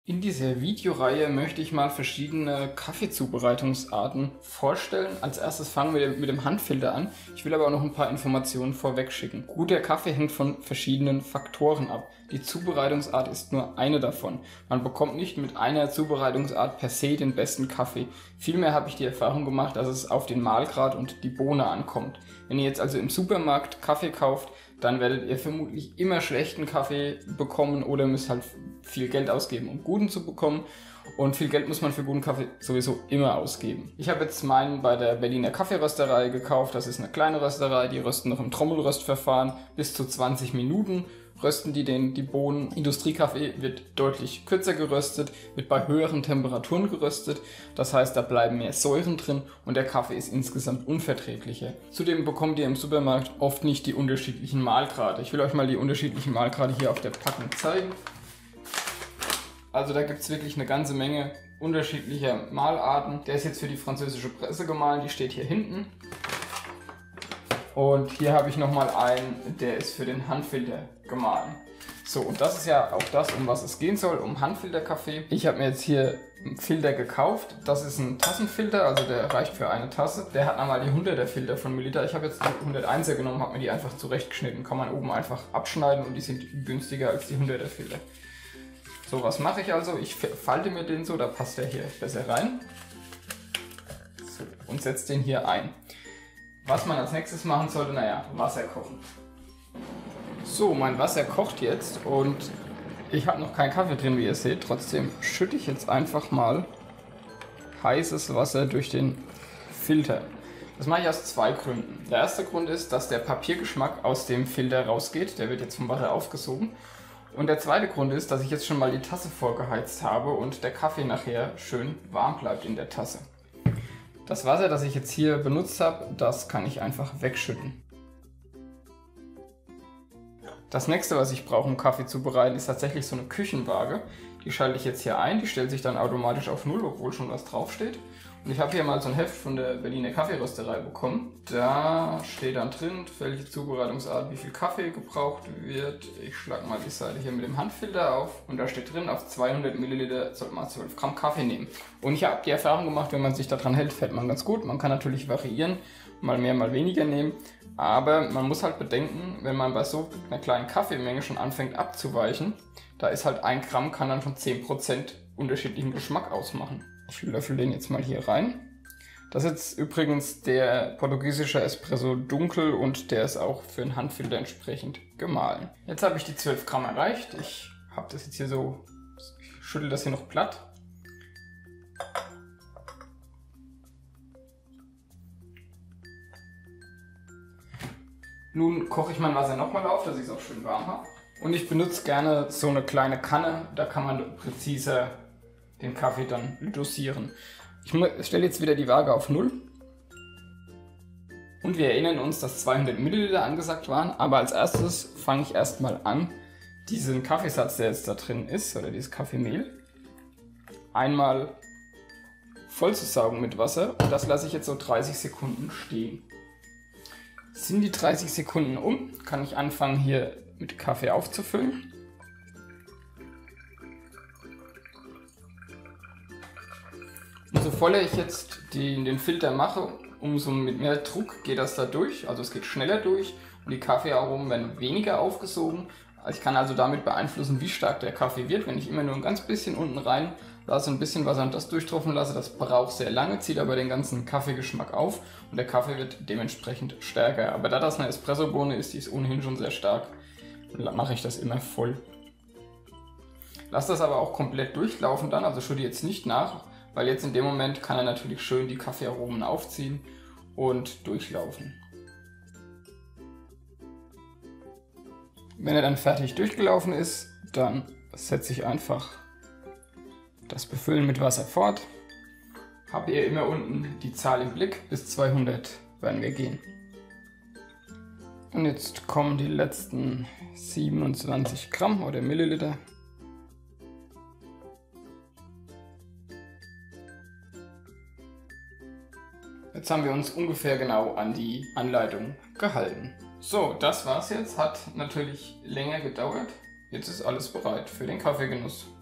In dieser Videoreihe möchte ich mal verschiedene Kaffeezubereitungsarten vorstellen. Als erstes fangen wir mit dem Handfilter an. Ich will aber auch noch ein paar Informationen vorweg schicken. Guter Kaffee hängt von verschiedenen Faktoren ab. Die Zubereitungsart ist nur eine davon. Man bekommt nicht mit einer Zubereitungsart per se den besten Kaffee. Vielmehr habe ich die Erfahrung gemacht, dass es auf den Mahlgrad und die Bohne ankommt. Wenn ihr jetzt also im Supermarkt Kaffee kauft, dann werdet ihr vermutlich immer schlechten Kaffee bekommen oder müsst halt viel Geld ausgeben, um guten zu bekommen. Und viel Geld muss man für guten Kaffee sowieso immer ausgeben. Ich habe jetzt meinen bei der Berliner Kaffeerösterei gekauft. Das ist eine kleine Rösterei, die rösten noch im Trommelröstverfahren. Bis zu 20 Minuten rösten die Bohnen. Industriekaffee wird deutlich kürzer geröstet, wird bei höheren Temperaturen geröstet. Das heißt, da bleiben mehr Säuren drin und der Kaffee ist insgesamt unverträglicher. Zudem bekommt ihr im Supermarkt oft nicht die unterschiedlichen Mahlgrade. Ich will euch mal die unterschiedlichen Mahlgrade hier auf der Packung zeigen. Also da gibt es wirklich eine ganze Menge unterschiedlicher Mahlarten. Der ist jetzt für die französische Presse gemahlen, die steht hier hinten. Und hier habe ich nochmal einen, der ist für den Handfilter gemahlen. So, und das ist ja auch das, um was es gehen soll, um Handfilterkaffee. Ich habe mir jetzt hier einen Filter gekauft. Das ist ein Tassenfilter, also der reicht für eine Tasse. Der hat einmal die 100er Filter von Milliliter. Ich habe jetzt die 101er genommen, habe mir die einfach zurechtgeschnitten. Kann man oben einfach abschneiden und die sind günstiger als die 100er Filter. So, was mache ich also? Ich falte mir den so, da passt der hier besser rein. So, und setze den hier ein. Was man als nächstes machen sollte, naja, Wasser kochen. So, mein Wasser kocht jetzt und ich habe noch keinen Kaffee drin, wie ihr seht. Trotzdem schütte ich jetzt einfach mal heißes Wasser durch den Filter. Das mache ich aus zwei Gründen. Der erste Grund ist, dass der Papiergeschmack aus dem Filter rausgeht. Der wird jetzt vom Wasser aufgesogen. Und der zweite Grund ist, dass ich jetzt schon mal die Tasse vorgeheizt habe und der Kaffee nachher schön warm bleibt in der Tasse. Das Wasser, das ich jetzt hier benutzt habe, das kann ich einfach wegschütten. Das nächste, was ich brauche, um Kaffee zu bereiten, ist tatsächlich so eine Küchenwaage. Die schalte ich jetzt hier ein, die stellt sich dann automatisch auf 0, obwohl schon was draufsteht. Und ich habe hier mal so ein Heft von der Berliner Kaffeerösterei bekommen. Da steht dann drin, welche Zubereitungsart, wie viel Kaffee gebraucht wird. Ich schlage mal die Seite hier mit dem Handfilter auf und da steht drin, auf 200 Milliliter sollte man 12 Gramm Kaffee nehmen. Und ich habe die Erfahrung gemacht, wenn man sich daran hält, fährt man ganz gut. Man kann natürlich variieren, mal mehr, mal weniger nehmen. Aber man muss halt bedenken, wenn man bei so einer kleinen Kaffeemenge schon anfängt abzuweichen, da ist halt 1 Gramm kann dann schon 10% unterschiedlichen Geschmack ausmachen. Ich löffel den jetzt mal hier rein. Das ist jetzt übrigens der portugiesische Espresso dunkel und der ist auch für einen Handfilter entsprechend gemahlen. Jetzt habe ich die 12 Gramm erreicht. Ich habe das jetzt hier so, ich schüttel das hier noch platt. Nun koche ich mein Wasser nochmal auf, dass ich es auch schön warm habe. Und ich benutze gerne so eine kleine Kanne, da kann man präziser den Kaffee dann dosieren. Ich stelle jetzt wieder die Waage auf 0. Und wir erinnern uns, dass 200 Milliliter angesagt waren, aber als erstes fange ich erstmal an, diesen Kaffeesatz, der jetzt da drin ist, oder dieses Kaffeemehl, einmal voll zu saugen mit Wasser und das lasse ich jetzt so 30 Sekunden stehen. Sind die 30 Sekunden um, kann ich anfangen hier mit Kaffee aufzufüllen. Umso voller ich jetzt den Filter mache, umso mit mehr Druck geht das da durch, also es geht schneller durch und die Kaffeearomen werden weniger aufgesogen. Ich kann also damit beeinflussen, wie stark der Kaffee wird, wenn ich immer nur ein ganz bisschen unten rein lasse, ein bisschen Wasser und das durchtropfen lasse. Das braucht sehr lange, zieht aber den ganzen Kaffeegeschmack auf und der Kaffee wird dementsprechend stärker. Aber da das eine Espressobohne ist, die ist ohnehin schon sehr stark, mache ich das immer voll. Lass das aber auch komplett durchlaufen dann, also schütte jetzt nicht nach, weil jetzt in dem Moment kann er natürlich schön die Kaffeearomen aufziehen und durchlaufen. Wenn er dann fertig durchgelaufen ist, dann setze ich einfach das Befüllen mit Wasser fort. Habt ihr immer unten die Zahl im Blick, bis 200 werden wir gehen. Und jetzt kommen die letzten 27 Gramm oder Milliliter. Jetzt haben wir uns ungefähr genau an die Anleitung gehalten. So, das war's jetzt. Hat natürlich länger gedauert. Jetzt ist alles bereit für den Kaffeegenuss.